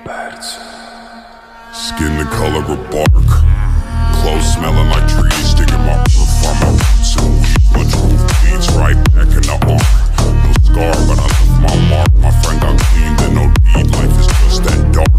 Skin the color of bark, clothes smelling like trees, digging my earth from my roots and weed. Bunch of beats right back in the arm. No scar, but I left my mark. My friend got cleaned and no deed. Life is just that dark.